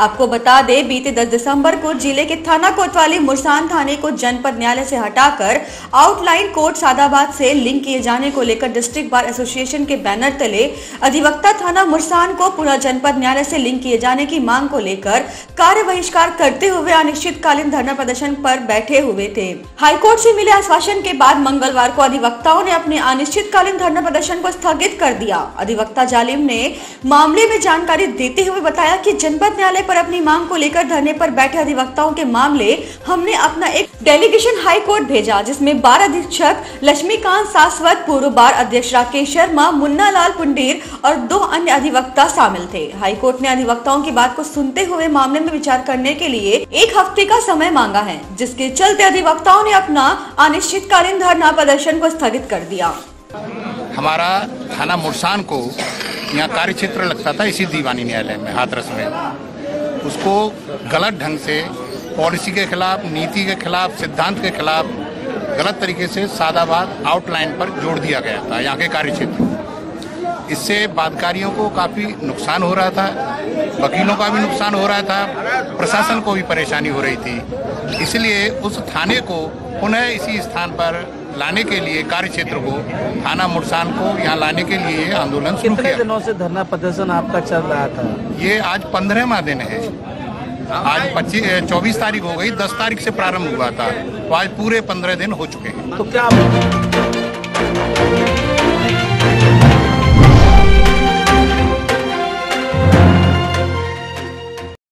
आपको बता दें, बीते 10 दिसंबर को जिले के थाना कोतवाली मुरसान थाने को जनपद न्यायालय से हटाकर आउटलाइन कोर्ट सादाबाद से लिंक किए जाने को लेकर डिस्ट्रिक्ट बार एसोसिएशन के बैनर तले अधिवक्ता थाना मुरसान को पुनः जनपद न्यायालय से लिंक किए जाने की मांग को लेकर कार्य बहिष्कार करते हुए अनिश्चितकालीन धरना प्रदर्शन पर बैठे हुए थे। हाईकोर्ट से मिले आश्वासन के बाद मंगलवार को अधिवक्ताओं ने अपने अनिश्चितकालीन धरना प्रदर्शन को स्थगित कर दिया। अधिवक्ता जालिम ने मामले में जानकारी देते हुए बताया कि जनपद न्यायालय पर अपनी मांग को लेकर धरने पर बैठे अधिवक्ताओं के मामले हमने अपना एक डेलीगेशन हाई कोर्ट भेजा, जिसमें बार अधीक्षक लक्ष्मीकांत सासवत, पूर्व बार अध्यक्ष राकेश शर्मा, मुन्ना लाल पुंडीर और 2 अन्य अधिवक्ता शामिल थे। हाई कोर्ट ने अधिवक्ताओं की बात को सुनते हुए मामले में विचार करने के लिए 1 हफ्ते का समय मांगा है, जिसके चलते अधिवक्ताओं ने अपना अनिश्चितकालीन धरना प्रदर्शन को स्थगित कर दिया। हमारा थाना मुरसान को यहाँ कार्य क्षेत्र लगता था इसी दीवानी न्यायालय में, हाथरस में। उसको गलत ढंग से पॉलिसी के खिलाफ, नीति के खिलाफ, सिद्धांत के खिलाफ गलत तरीके से सादाबाद आउटलाइन पर जोड़ दिया गया था यहाँ के कार्य क्षेत्र। इससे बादकारियों को काफ़ी नुकसान हो रहा था, वकीलों का भी नुकसान हो रहा था, प्रशासन को भी परेशानी हो रही थी। इसलिए उस थाने को पुनः इसी स्थान पर लाने के लिए, कार्य क्षेत्र को, थाना मुरसान को यहाँ लाने के लिए आंदोलन शुरू किया। कितने दिनों से धरना प्रदर्शन आपका चल रहा था? ये आज 15वां दिन है। आज 24 तारीख हो गई, 10 तारीख से प्रारंभ हुआ था, तो आज पूरे 15 दिन हो चुके हैं। तो क्या